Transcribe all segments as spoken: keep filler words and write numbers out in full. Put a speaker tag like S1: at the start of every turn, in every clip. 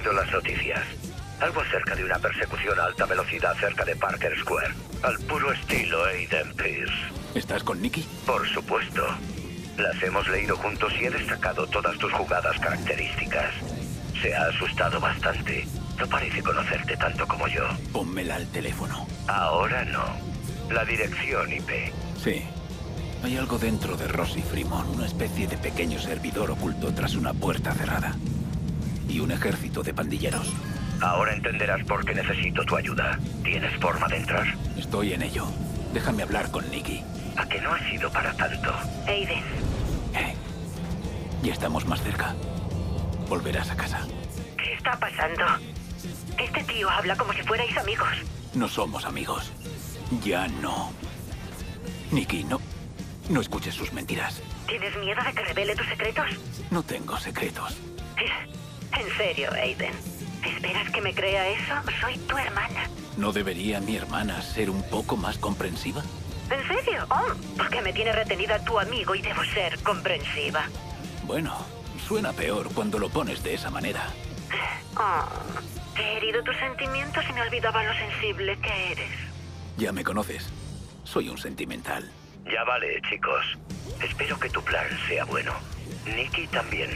S1: oído las noticias. Algo acerca de una persecución a alta velocidad cerca de Parker Square. Al puro estilo Aiden Pierce.
S2: ¿Estás con Nikki?
S1: Por supuesto. Las hemos leído juntos y he destacado todas tus jugadas características. Se ha asustado bastante. No parece conocerte tanto como yo.
S2: Pónmela al teléfono.
S1: Ahora no. La dirección I P.
S2: Sí. Hay algo dentro de Rossi Fremont, una especie de pequeño servidor oculto tras una puerta cerrada. Y un ejército de pandilleros.
S1: Ahora entenderás por qué necesito tu ayuda. ¿Tienes forma de entrar?
S2: Estoy en ello. Déjame hablar con Nikki.
S1: ¿A que no ha sido para tanto?
S3: Aiden.
S2: Eh. Ya estamos más cerca. Volverás a casa.
S3: ¿Qué está pasando? Este tío habla como si fuerais amigos.
S2: No somos amigos. Ya no. Nikki, no... No escuches sus mentiras.
S3: ¿Tienes miedo de que revele tus secretos?
S2: No tengo secretos.
S3: En serio, Aiden. ¿Esperas que me crea eso? Soy tu hermana.
S2: ¿No debería mi hermana ser un poco más comprensiva?
S3: ¿En serio? Oh, porque me tiene retenida tu amigo y debo ser comprensiva.
S2: Bueno, suena peor cuando lo pones de esa manera.
S3: Oh, he herido tus sentimientos y me olvidaba lo sensible que eres.
S2: Ya me conoces. Soy un sentimental.
S1: Ya vale, chicos. Espero que tu plan sea bueno. Nikki también.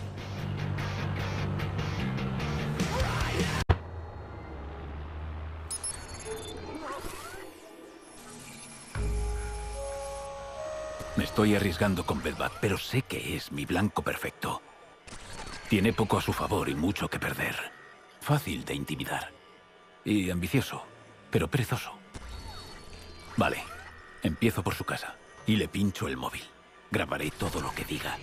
S2: Me estoy arriesgando con Belvac, pero sé que es mi blanco perfecto. Tiene poco a su favor y mucho que perder. Fácil de intimidar. Y ambicioso, pero perezoso. Vale, empiezo por su casa y le pincho el móvil. Grabaré todo lo que diga.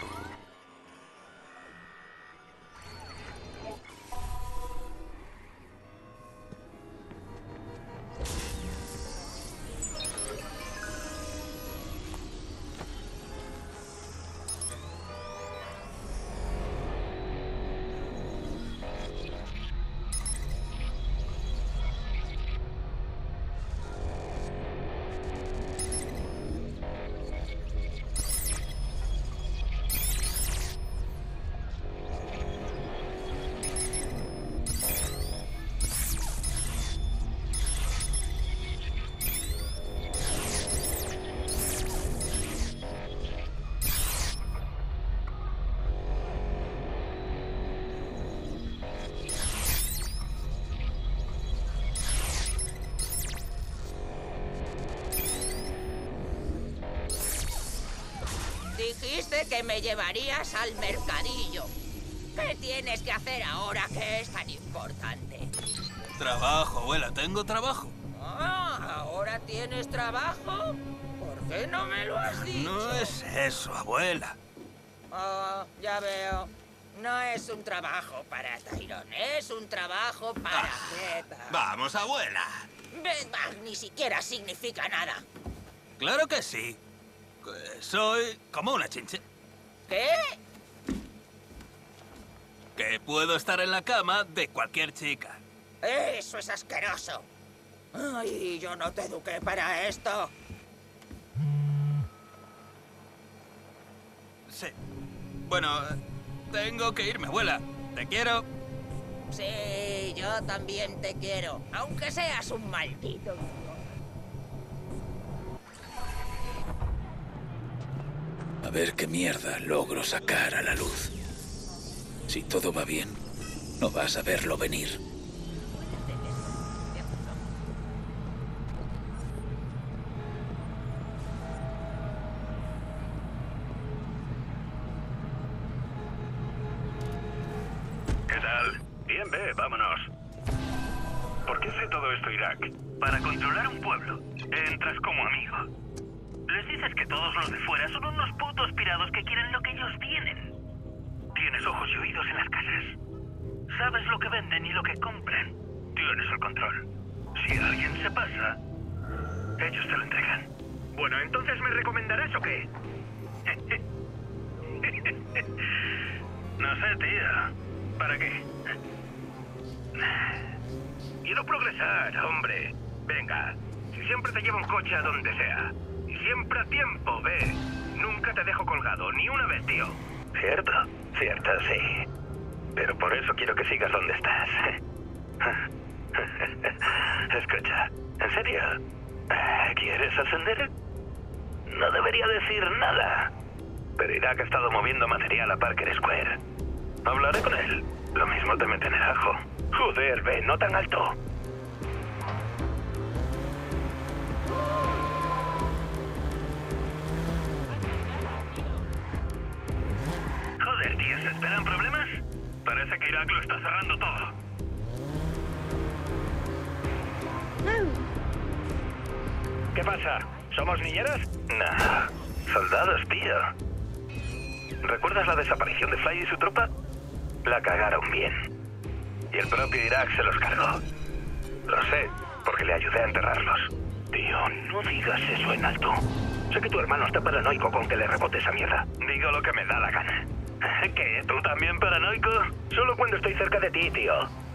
S4: Dijiste que me llevarías al mercadillo. ¿Qué tienes que hacer ahora que es tan importante?
S5: Trabajo, abuela, tengo trabajo.
S4: Ah, ¿ahora tienes trabajo? ¿Por qué no me lo has dicho?
S5: No es eso, abuela.
S4: Oh, ya veo. No es un trabajo para Tyrone, es un trabajo para
S5: Ah,
S4: Bedbug.
S5: Vamos, abuela.
S4: Bedbug ni siquiera significa nada.
S5: Claro que sí. Que soy como una chinche.
S4: ¿Qué?
S5: Que puedo estar en la cama de cualquier chica.
S4: Eso es asqueroso. Ay, yo no te eduqué para esto.
S5: Sí. Bueno, tengo que irme, abuela. Te quiero.
S4: Sí, yo también te quiero, aunque seas un maldito.
S2: A ver qué mierda logro sacar a la luz. Si todo va bien, no vas a verlo venir.
S6: ¿Qué tal? Bien, ve, vámonos. ¿Por qué hace todo esto Irak? Para controlar un pueblo. Entras como amigo. Les dices que todos los de fuera son unos putos pirados que quieren lo que ellos tienen. Tienes ojos y oídos en las casas. Sabes lo que venden y lo que compran. Tienes el control. Si alguien se pasa, ellos te lo entregan. Bueno, ¿entonces me recomendarás o qué? No sé, tío. ¿Para qué? Quiero progresar, hombre. Venga, si siempre te llevo un coche a donde sea. Y siempre a tiempo, ve. Nunca te dejo colgado, ni una vez, tío.
S1: Cierto, cierto, sí. Pero por eso quiero que sigas donde estás. Escucha, ¿en serio? ¿Quieres ascender? No debería decir nada. Pero Irak ha estado moviendo material a Parker Square. Hablaré con él. Lo mismo te meten el ajo. Joder, ve, no tan alto. Joder, tío, ¿se esperan problemas? Parece que Irak lo está cerrando todo. ¿Qué pasa? ¿Somos niñeras? Nah, soldados, tío. ¿Recuerdas la desaparición de Fly y su tropa? La cagaron bien. Y el propio Irak se los cargó. Lo sé, porque le ayudé a enterrarlos. Tío, no digas eso en alto. Sé que tu hermano está paranoico con que le rebote esa mierda. Digo lo que me da la gana. ¿Qué? ¿Tú también paranoico? Solo cuando estoy cerca de ti, tío.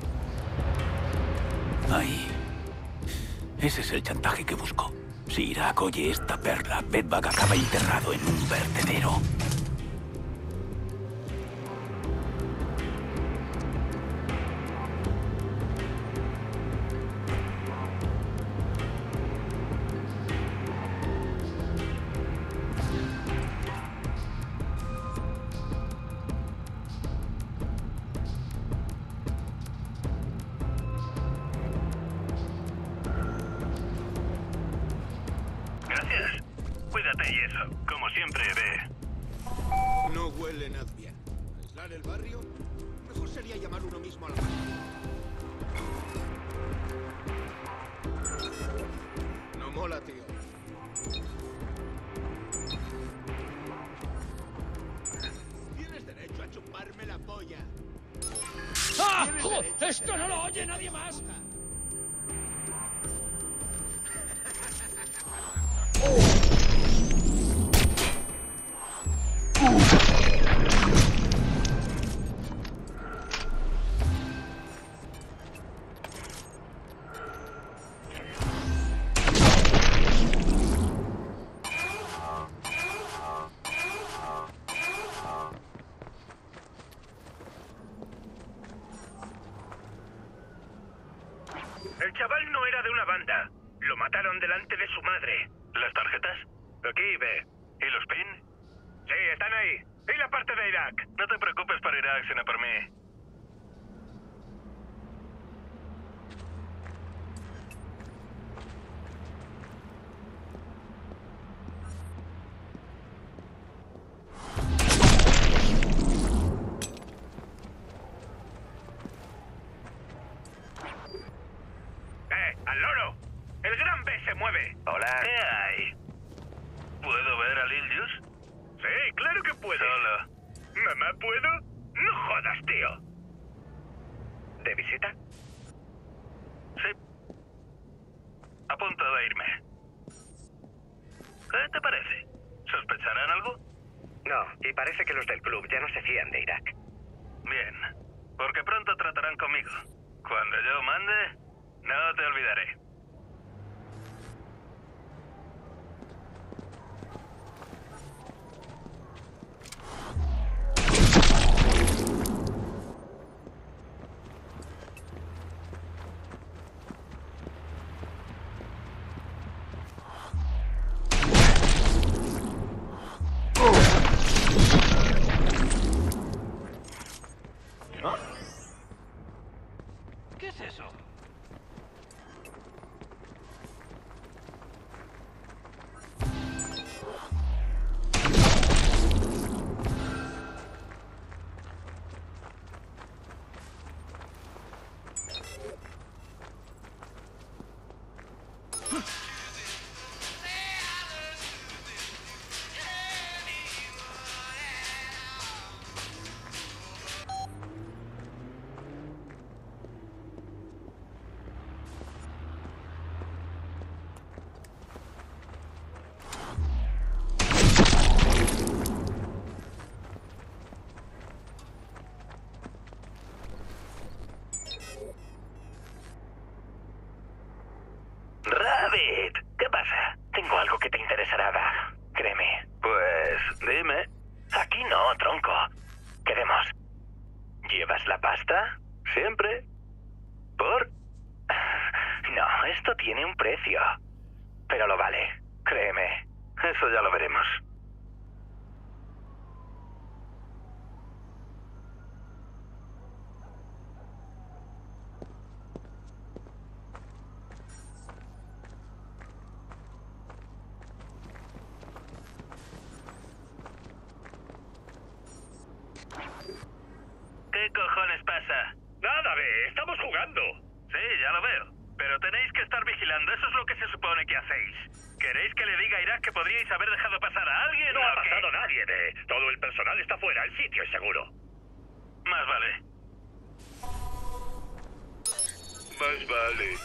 S2: Ahí. Ese es el chantaje que busco. Si Irak oye esta perla, Bedbug acaba enterrado en un vertedero.
S6: Gracias. Cuídate y eso, como siempre, ve.
S7: No huele nada bien. ¿Aislar el barrio? Mejor sería llamar uno mismo a la máquina. No mola, tío. Tienes derecho a chuparme la polla.
S8: ¡Ah! ¡Esto no lo oye nadie más!
S1: El chaval no era de una banda. Lo mataron delante de su madre.
S6: ¿Las tarjetas?
S1: Aquí, ve.
S6: ¿Y los pin?
S1: Sí, están ahí. ¿Y la parte de Irak?
S6: No te preocupes por Irak, sino por mí.
S1: ¡Eh, al loro! ¡El gran B se mueve! Hola.
S6: ¿Qué hay? ¿Puedo ver a Lil Juice?
S1: Sí, claro que puedes.
S6: Solo.
S1: ¿Mamá, puedo? No jodas, tío. ¿De visita?
S6: Sí. A punto de irme. ¿Qué te parece? ¿Sospecharán algo?
S1: No, y parece que los del club ya no se fían de Irak.
S6: Bien, porque pronto tratarán conmigo. Cuando yo mande, no te olvidaré.
S2: ¿Qué es eso?
S1: Siempre. ¿Por? No, esto tiene un precio. Pero lo vale, créeme. Eso ya lo veremos.
S6: ¿Qué cojones pasa? Nada, ve, estamos jugando. Sí, ya lo veo. Pero tenéis que estar vigilando, eso es lo que se supone que hacéis. ¿Queréis que le diga a Irak que podríais haber dejado pasar a alguien? No ha pasado nadie, ve. Todo el personal está fuera, el sitio es seguro. Más vale.
S7: Más vale.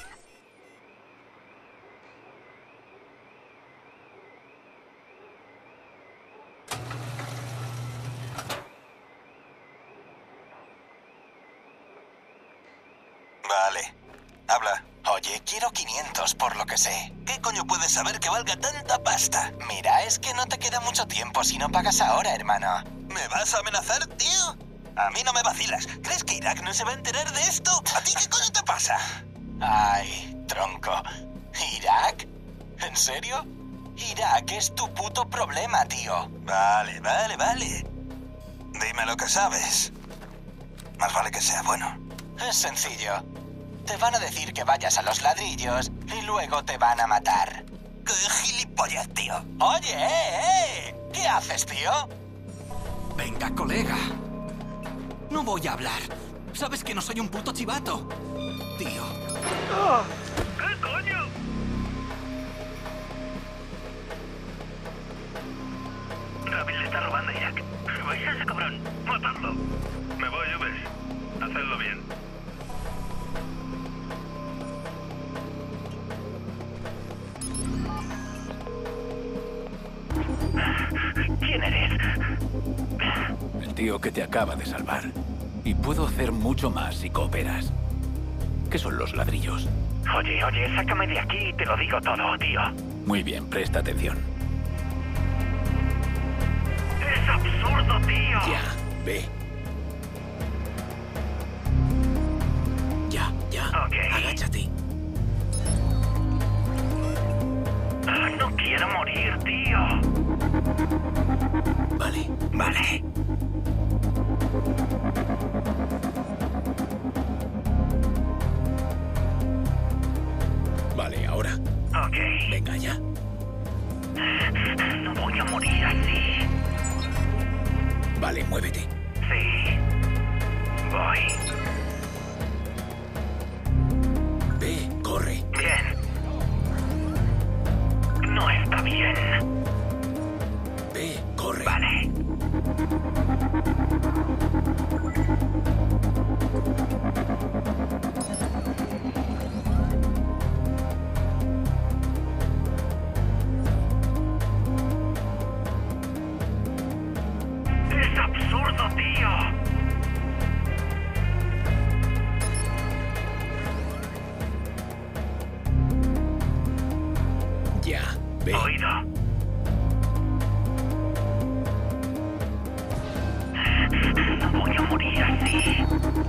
S9: Vale. Habla. Oye, quiero quinientos por lo que sé. ¿Qué coño puedes saber que valga tanta pasta? Mira, es que no te queda mucho tiempo si no pagas ahora, hermano. ¿Me vas a amenazar, tío? A mí no me vacilas. ¿Crees que Irak no se va a enterar de esto? ¿A ti qué coño te pasa? Ay, tronco. ¿Irak? ¿En serio? Irak es tu puto problema, tío. Vale, vale, vale. Dime lo que sabes. Más vale que sea bueno. Es sencillo. Te van a decir que vayas a los ladrillos y luego te van a matar. ¡Qué gilipollas, tío! Oye, eh, eh. ¿Qué haces, tío?
S10: Venga, colega. No voy a hablar. Sabes que no soy un puto chivato. Tío.
S6: ¿Qué coño? Rabil le está robando a Irak. ¿Vais a ese cabrón? ¡Matadlo! Me voy, Uves. Hacedlo bien.
S1: ¿Quién eres?
S2: El tío que te acaba de salvar. Y puedo hacer mucho más si cooperas. ¿Qué son los ladrillos?
S1: Oye, oye, sácame de aquí y te lo digo todo, tío.
S2: Muy bien, presta atención.
S1: ¡Es absurdo, tío!
S2: Ya, ve. Ya, ya.
S1: Ok.
S2: Agáchate.
S1: Ah, no quiero morir, tío.
S2: Vale,
S1: Vale.
S2: vale, ahora.
S1: Ok.
S2: Venga, ya.
S1: No voy a morir así.
S2: Vale, muévete.
S1: Sí. Voy.
S2: Ve, corre.
S1: Bien. No está bien.
S2: Ve, corre.
S1: Vale. Es absurdo, tío.
S2: Ya, ve.
S1: Oído. No voy a morir así.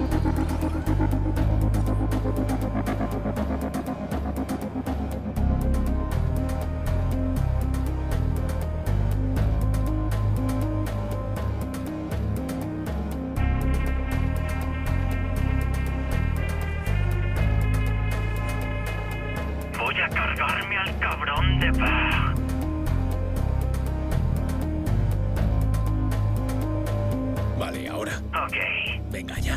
S1: Voy a cargarme al cabrón de Bach.
S2: Vale, ahora.
S1: Ok.
S2: Venga, ya.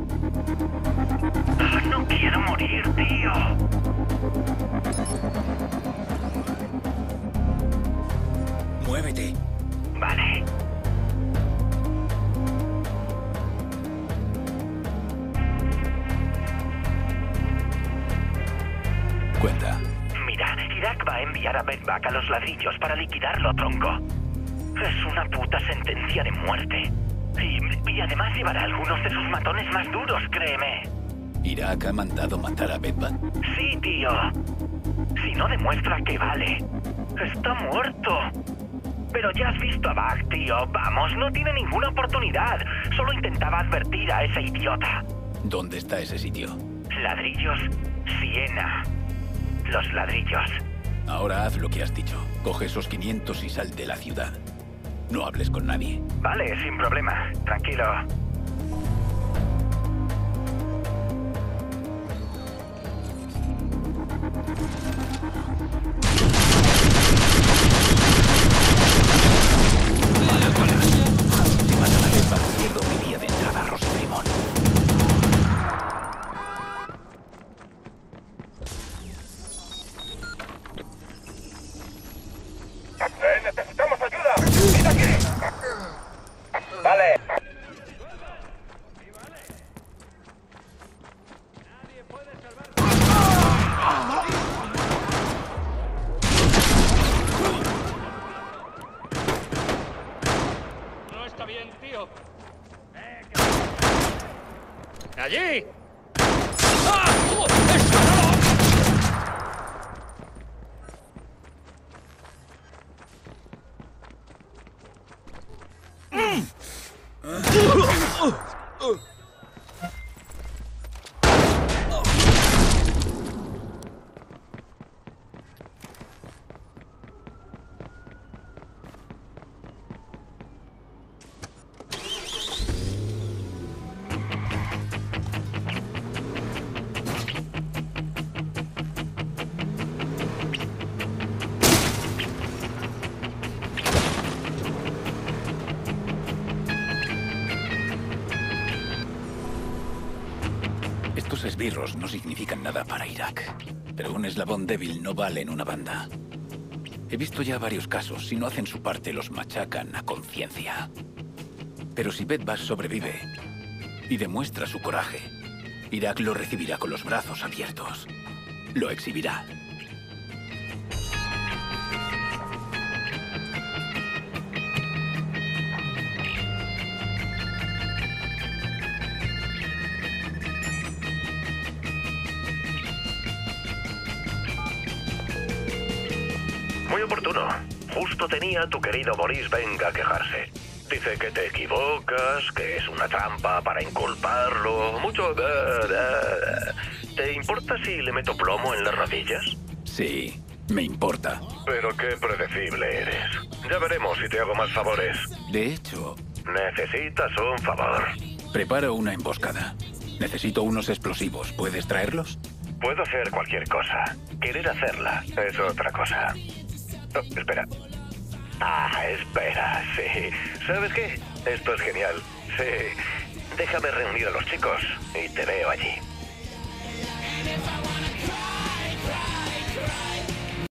S1: Ah, no quiero morir, tío.
S2: Muévete.
S1: Vale.
S2: Cuenta.
S1: Mira, Irak va a enviar a Bedbach a los ladrillos para liquidarlo, tronco. Es una puta sentencia de muerte. Y, y además llevará algunos de sus matones más duros, créeme.
S2: ¿Irak ha mandado matar a Bedbach?
S1: Sí, tío. Si no demuestra que vale. Está muerto. Pero ya has visto a Bach, tío. Vamos, no tiene ninguna oportunidad. Solo intentaba advertir a ese idiota.
S2: ¿Dónde está ese sitio?
S1: Ladrillos, Siena. Los ladrillos.
S2: Ahora haz lo que has dicho. Coge esos quinientos y sal de la ciudad. No hables con nadie.
S1: Vale, sin problema. Tranquilo.
S2: Si matan a Bedvat, pierdo mi día de entrada a Rosifrimón.
S1: ¡Eh, necesitamos ayuda! ¡Ven aquí! Vale.
S8: No está bien, tío. ¡Allí! ¡Ah! ¡Esto no!
S2: Estos esbirros no significan nada para Irak, pero un eslabón débil no vale en una banda. He visto ya varios casos, si no hacen su parte los machacan a conciencia. Pero si Bedvat sobrevive y demuestra su coraje, Irak lo recibirá con los brazos abiertos. Lo exhibirá.
S1: Muy oportuno. Justo tenía a tu querido Boris venga a quejarse. Dice que te equivocas, que es una trampa para inculparlo. Mucho... ¿Te importa si le meto plomo en las rodillas?
S2: Sí, me importa.
S1: Pero qué predecible eres. Ya veremos si te hago más favores.
S2: De hecho...
S1: Necesitas un favor.
S2: Preparo una emboscada. Necesito unos explosivos. ¿Puedes traerlos?
S1: Puedo hacer cualquier cosa. Querer hacerla es otra cosa. Oh, espera. Ah, espera, sí. ¿Sabes qué? Esto es genial. Sí. Déjame reunir a los chicos y te veo allí.